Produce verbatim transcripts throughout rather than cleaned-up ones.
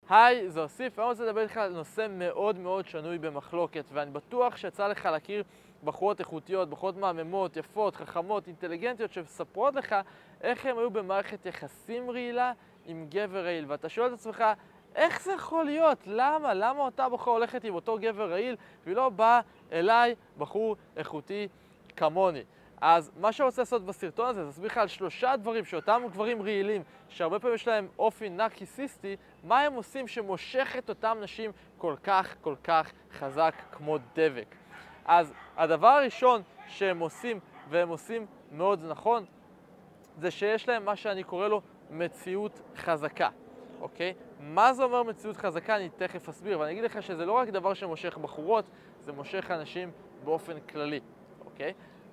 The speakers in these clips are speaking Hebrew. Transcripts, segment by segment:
היי, זה אוסיף, היום רוצה לדבר איתך על נושא מאוד מאוד שנוי במחלוקת, ואני בטוח שיצא לך להכיר בחורות איכותיות, בחורות מהממות, יפות, חכמות, אינטליגנטיות, שמספרות לך איך הם היו במערכת יחסים רעילה עם גבר רעיל. ואתה שואל את עצמך, איך זה יכול להיות? למה? למה אותה בחורה הולכת עם אותו גבר רעיל והיא לא באה אליי, בחור איכותי כמוני? אז מה שאני רוצה לעשות בסרטון הזה, זה להסביר לך על שלושה דברים שאותם גברים רעילים, שהרבה פעמים יש להם אופי נרקיסיסטי, מה הם עושים שמושך את אותם נשים כל כך כל כך חזק כמו דבק. אז הדבר הראשון שהם עושים, והם עושים מאוד נכון, זה שיש להם מה שאני קורא לו מציאות חזקה, אוקיי? מה זה אומר מציאות חזקה? אני תכף אסביר, ואני אגיד לך שזה לא רק דבר שמושך בחורות, זה מושך אנשים באופן כללי, אוקיי?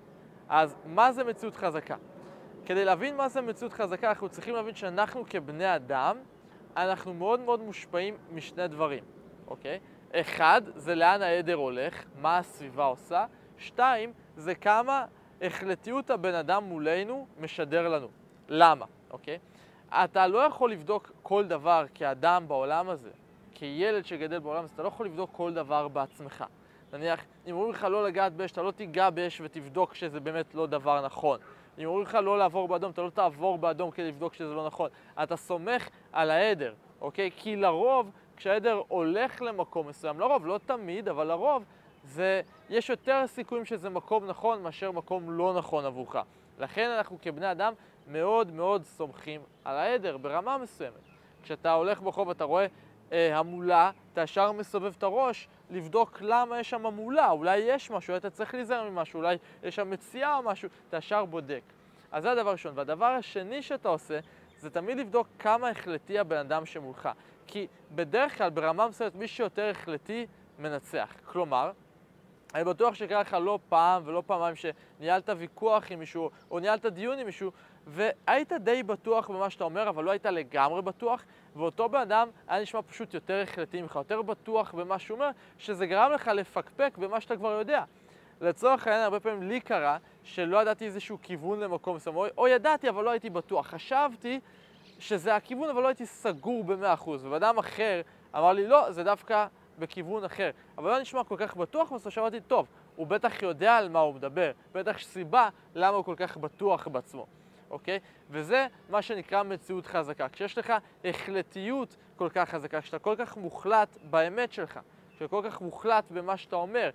אז מה זה מציאות חזקה? כדי להבין מה זה מציאות חזקה, אנחנו צריכים להבין שאנחנו כבני אדם, אנחנו מאוד מאוד מושפעים משני דברים, אוקיי? אחד, זה לאן העדר הולך, מה הסביבה עושה. שתיים, זה כמה החלטיות הבן אדם מולנו משדר לנו. למה, אוקיי? אתה לא יכול לבדוק כל דבר כאדם בעולם הזה, כילד שגדל בעולם הזה, אתה לא יכול לבדוק כל דבר בעצמך. נניח, אם אומרים לך לא לגעת באש, אתה לא תיגע באש ותבדוק שזה באמת לא דבר נכון. אם אומרים לך לא לעבור באדום, אתה לא תעבור באדום כדי לבדוק שזה לא נכון. אתה סומך על העדר, אוקיי? כי לרוב, כשהעדר הולך למקום מסוים, לרוב, לא תמיד, אבל לרוב, זה, יש יותר סיכויים שזה מקום נכון מאשר מקום לא נכון עבורך. לכן אנחנו כבני אדם מאוד מאוד סומכים על העדר ברמה מסוימת. כשאתה הולך ברחוב ואתה רואה אה, המולה, אתה ישר מסובב את הראש לבדוק למה יש שם המולה, אולי יש משהו, אתה צריך להיזהר ממשהו, אולי יש שם מציאה או משהו, אתה ישר בודק. אז זה הדבר הראשון. והדבר השני שאתה עושה, זה תמיד לבדוק כמה החלטי הבן אדם שמולך. כי בדרך כלל ברמה מסוימת מי שיותר החלטי מנצח. כלומר, אני בטוח שקרה לך לא פעם ולא פעמיים שניהלת ויכוח עם מישהו או ניהלת דיון עם מישהו והיית די בטוח במה שאתה אומר, אבל לא היית לגמרי בטוח, ואותו בן אדם היה נשמע פשוט יותר החלטי ממך, יותר בטוח במה שהוא אומר, שזה גרם לך לפקפק במה שאתה כבר יודע. לצורך העניין, הרבה פעמים לי קרה שלא ידעתי איזשהו כיוון למקום מסוים, או, או ידעתי אבל לא הייתי בטוח. חשבתי שזה הכיוון אבל לא הייתי סגור ב-מאה אחוז, ובאדם אחר אמר לי לא, זה דווקא בכיוון אחר. אבל לא נשמע כל כך בטוח, אז חשבתי, טוב, הוא בטח יודע על מה הוא מדבר, בטח סיבה למה הוא כל כך בטוח בעצמו. אוקיי? וזה מה שנקרא מציאות חזקה. כשיש לך החלטיות כל כך חזקה, כשאתה כל כך מוחלט באמת שלך, כשאתה כל כך מוחלט במה שאתה אומר,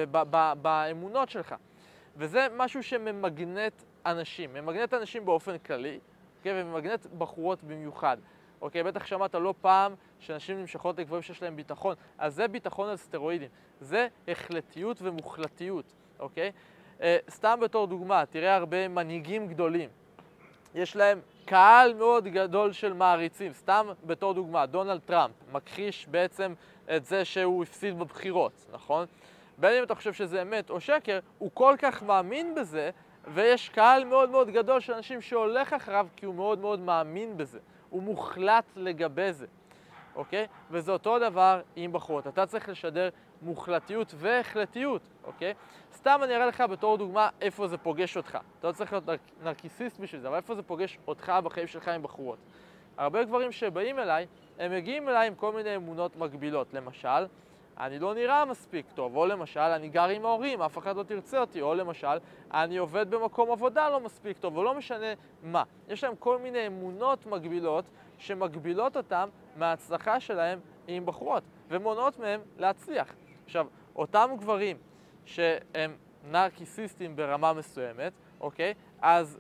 באמונות שלך. וזה משהו שממגנט אנשים, ממגנט אנשים באופן כללי, אוקיי? וממגנט בחורות במיוחד. אוקיי? בטח שמעת לא פעם שאנשים נמשכות לגברים שיש להם ביטחון, אז זה ביטחון על סטרואידים. זה החלטיות ומוחלטיות, אוקיי? אה, סתם בתור דוגמה, תראה הרבה מנהיגים גדולים. יש להם קהל מאוד גדול של מעריצים. סתם בתור דוגמה, דונלד טראמפ מכחיש בעצם את זה שהוא הפסיד בבחירות, נכון? בין אם אתה חושב שזה אמת או שקר, הוא כל כך מאמין בזה, ויש קהל מאוד מאוד גדול של אנשים שהולך אחריו כי הוא מאוד מאוד מאמין בזה. הוא מוחלט לגבי זה, אוקיי? וזה אותו דבר עם בחורות. אתה צריך לשדר מוחלטיות והחלטיות, אוקיי? סתם אני אראה לך בתור דוגמה איפה זה פוגש אותך. אתה לא צריך להיות נרקיסיסט בשביל זה, אבל איפה זה פוגש אותך בחיים שלך עם בחורות. הרבה גברים שבאים אליי, הם מגיעים אליי עם כל מיני אמונות מגבילות. למשל, אני לא נראה מספיק טוב, או למשל, אני גר עם ההורים, אף אחד לא תרצה אותי, או למשל, אני עובד במקום עבודה לא מספיק טוב, ולא משנה מה. יש להם כל מיני אמונות מגבילות שמגבילות אותם מההצלחה שלהם עם בחורות, ומונעות מהם להצליח. עכשיו, אותם גברים שהם נרקיסיסטים ברמה מסוימת, אוקיי? אז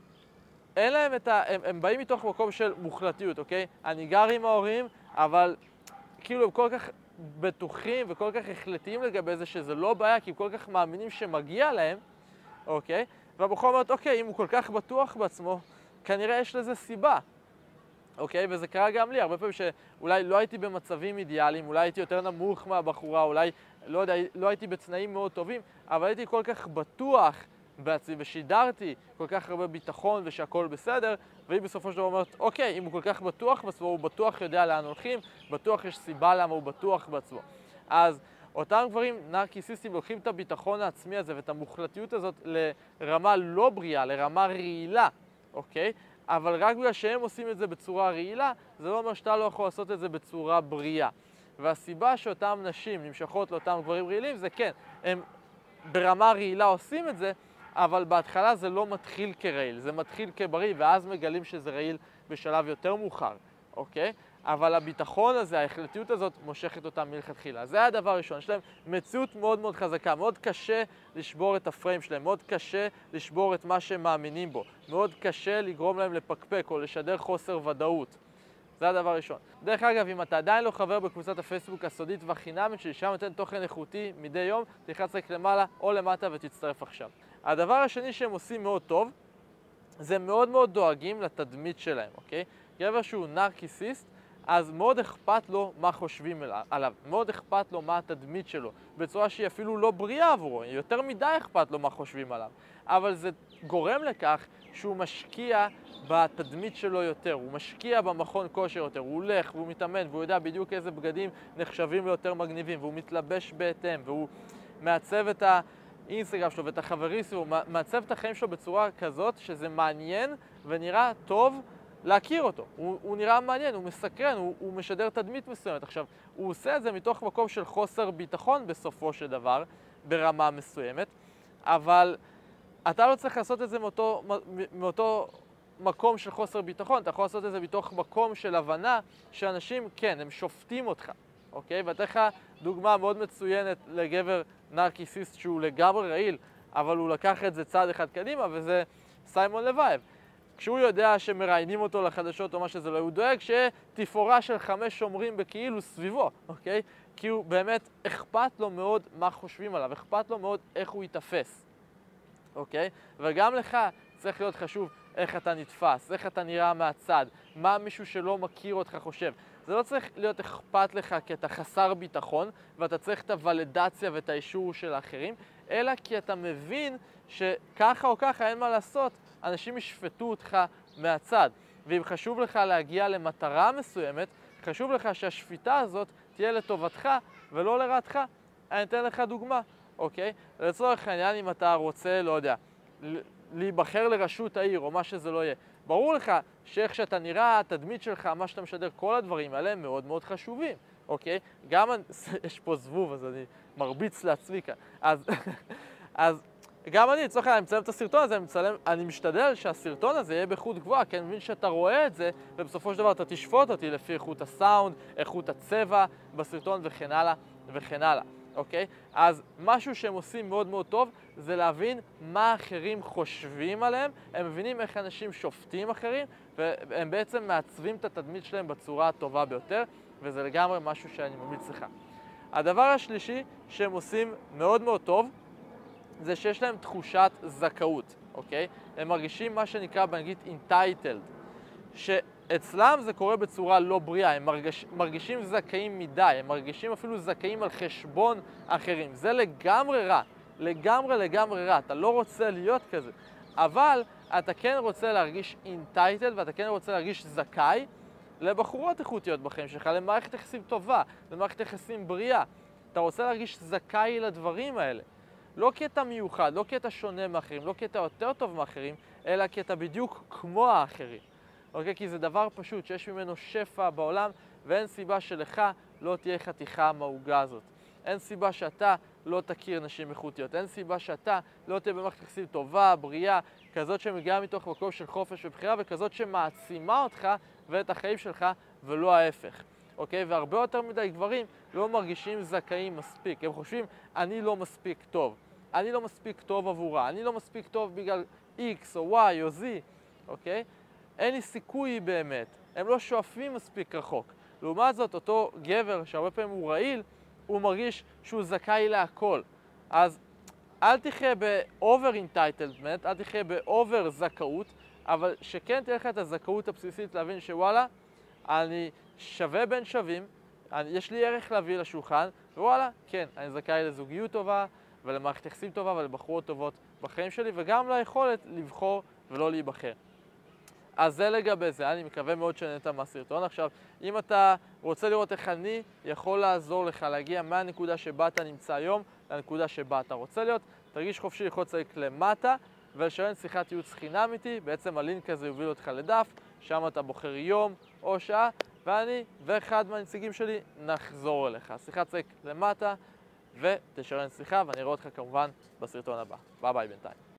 אין להם את ה... הם, הם באים מתוך מקום של מוחלטיות, אוקיי? אני גר עם ההורים, אבל כאילו הם כל כך בטוחים וכל כך החלטיים לגבי זה שזה לא בעיה, כי הם כל כך מאמינים שמגיע להם, אוקיי? והבחור אומרת, אוקיי, אם הוא כל כך בטוח בעצמו, כנראה יש לזה סיבה. אוקיי? וזה קרה גם לי, הרבה פעמים שאולי לא הייתי במצבים אידיאליים, אולי הייתי יותר נמוך מהבחורה, אולי לא יודע, לא הייתי בתנאים מאוד טובים, אבל הייתי כל כך בטוח בעצמי ושידרתי כל כך הרבה ביטחון ושהכל בסדר, והיא בסופו של דבר אומרת, אוקיי, אם הוא כל כך בטוח בעצמו, הוא בטוח יודע לאן הולכים, בטוח יש סיבה למה הוא בטוח בעצמו. אז אותם גברים נרקיסיסטים לוקחים את הביטחון העצמי הזה ואת המוחלטיות הזאת לרמה לא בריאה, לרמה רעילה, אוקיי? אבל רק בגלל שהם עושים את זה בצורה רעילה, זה לא אומר שאתה לא יכול לעשות את זה בצורה בריאה. והסיבה שאותם נשים נמשכות לאותם גברים רעילים זה כן, הם ברמה רעילה עושים את זה, אבל בהתחלה זה לא מתחיל כרעיל, זה מתחיל כבריא, ואז מגלים שזה רעיל בשלב יותר מאוחר, אוקיי? אבל הביטחון הזה, ההחלטיות הזאת, מושכת אותם מלכתחילה. זה הדבר הראשון. יש להם מציאות מאוד מאוד חזקה, מאוד קשה לשבור את הפריים שלהם, מאוד קשה לשבור את מה שהם מאמינים בו, מאוד קשה לגרום להם לפקפק או לשדר חוסר ודאות. זה הדבר הראשון. דרך אגב, אם אתה עדיין לא חבר בקבוצת הפייסבוק הסודית והחינמית שלי, שם נותן תוכן איכותי מדי יום, תלחץ רק למעלה או למטה ותצטרף עכשיו. הדבר השני שהם עושים מאוד טוב, זה מאוד מאוד דואגים לתדמית שלהם, אוקיי? גבר שהוא נרקיסיסט, אז מאוד אכפת לו מה חושבים עליו, מאוד אכפת לו מה התדמית שלו, בצורה שהיא אפילו לא בריאה עבורו, יותר מדי אכפת לו מה חושבים עליו. אבל זה גורם לכך שהוא משקיע בתדמית שלו יותר, הוא משקיע במכון כושר יותר, הוא הולך והוא מתאמן והוא יודע בדיוק איזה בגדים נחשבים ליותר מגניבים, והוא מתלבש בהתאם, והוא מעצב את האינסטגרם שלו ואת החברים שלו, הוא מעצב את החיים שלו בצורה כזאת שזה מעניין ונראה טוב להכיר אותו. הוא, הוא נראה מעניין, הוא מסקרן, הוא, הוא משדר תדמית מסוימת. עכשיו, הוא עושה את זה מתוך מקום של חוסר ביטחון בסופו של דבר, ברמה מסוימת, אבל אתה לא צריך לעשות את זה מאותו, מאותו מקום של חוסר ביטחון, אתה יכול לעשות את זה מתוך מקום של הבנה שאנשים, כן, הם שופטים אותך, אוקיי? ואתן לך דוגמה מאוד מצוינת לגבר נרקיסיסט שהוא לגמרי רעיל, אבל הוא לקח את זה צעד אחד קדימה, וזה סיימון לוייב. כשהוא יודע שמראיינים אותו לחדשות או מה שזה לא, הוא דואג שתפאורה של חמש שומרים בכאילו סביבו, אוקיי? כי הוא באמת אכפת לו מאוד מה חושבים עליו, אכפת לו מאוד איך הוא יתפס, אוקיי? וגם לך צריך להיות חשוב איך אתה נתפס, איך אתה נראה מהצד, מה מישהו שלא מכיר אותך חושב. זה לא צריך להיות אכפת לך כי אתה חסר ביטחון ואתה צריך את הולידציה ואת האישור של האחרים, אלא כי אתה מבין שככה או ככה אין מה לעשות, אנשים ישפטו אותך מהצד. ואם חשוב לך להגיע למטרה מסוימת, חשוב לך שהשפיטה הזאת תהיה לטובתך ולא לרעתך. אני אתן לך דוגמה, אוקיי? לצורך העניין, אם אתה רוצה, לא יודע, להיבחר לראשות העיר או מה שזה לא יהיה, ברור לך שאיך שאתה נראה, התדמית שלך, מה שאתה משדר, כל הדברים האלה הם מאוד מאוד חשובים, אוקיי? גם, יש פה זבוב, אז אני מרביץ לעצמי כאן. אז, אז גם אני, לצורך העניין, אני מצלם את הסרטון הזה, אני, מצלם, אני משתדל שהסרטון הזה יהיה באיכות גבוהה, כי אני מבין שאתה רואה את זה, ובסופו של דבר אתה תשפוט אותי לפי איכות הסאונד, איכות הצבע בסרטון וכן הלאה וכן הלאה, אוקיי? אז משהו שהם עושים מאוד מאוד טוב, זה להבין מה אחרים חושבים עליהם, הם מבינים איך אנשים שופטים אחרים, והם בעצם מעצבים את התדמית שלהם בצורה הטובה ביותר, וזה לגמרי משהו שאני ממליץ לך. הדבר השלישי שהם עושים מאוד מאוד טוב, זה שיש להם תחושת זכאות, אוקיי? הם מרגישים מה שנקרא באנגלית entitled, שאצלם זה קורה בצורה לא בריאה, הם מרגיש, מרגישים זכאים מדי, הם מרגישים אפילו זכאים על חשבון אחרים. זה לגמרי רע, לגמרי לגמרי רע, אתה לא רוצה להיות כזה. אבל אתה כן רוצה להרגיש entitled ואתה כן רוצה להרגיש זכאי לבחורות איכותיות בחיים שלך, למערכת יחסים טובה, למערכת יחסים בריאה. אתה רוצה להרגיש זכאי לדברים האלה. לא כי אתה מיוחד, לא כי אתה שונה מאחרים, לא כי אתה יותר טוב מאחרים, אלא כי אתה בדיוק כמו האחרים. אוקיי? כי זה דבר פשוט שיש ממנו שפע בעולם, ואין סיבה שלך לא תהיה חתיכה מהעוגה הזאת. אין סיבה שאתה לא תכיר נשים איכותיות. אין סיבה שאתה לא תהיה במערכת יחסים טובה, בריאה, כזאת שמגיעה מתוך מקום של חופש ובחירה, וכזאת שמעצימה אותך ואת החיים שלך, ולא ההפך. אוקיי? והרבה יותר מדי גברים לא מרגישים זכאים מספיק. הם חושבים, אני לא מספיק טוב. אני לא מספיק טוב עבורה. אני לא מספיק טוב בגלל X או Y או Z. אוקיי? אין לי סיכוי באמת. הם לא שואפים מספיק רחוק. לעומת זאת, אותו גבר שהרבה פעמים הוא רעיל, הוא מרגיש שהוא זכאי להכל. אז אל תחיה ב-over entitlement, אל תחיה ב-over זכאות, אבל שכן תהיה לך את הזכאות הבסיסית להבין שוואלה, אני שווה בין שווים, אני, יש לי ערך להביא לשולחן, ווואלה, כן, אני זכאי לזוגיות טובה, ולמערכת יחסים טובה, ולבחורות טובות בחיים שלי, וגם ליכולת לבחור ולא להיבחר. אז זה לגבי זה, אני מקווה מאוד שנהנית מהסרטון. עכשיו, אם אתה רוצה לראות איך אני יכול לעזור לך להגיע מהנקודה שבה אתה נמצא היום לנקודה שבה אתה רוצה להיות, תרגיש חופשי ללחוץ לינק למטה, ולשלם שיחת ייעוץ חינם איתי. בעצם הלינק הזה יוביל אותך לדף, שם אתה בוחר יום או שעה, ואני ואחד מהנציגים שלי נחזור אליך. שיחת צ'ק למטה ותשלם שיחה, ואני אראה אותך כמובן בסרטון הבא. ביי ביי בינתיים.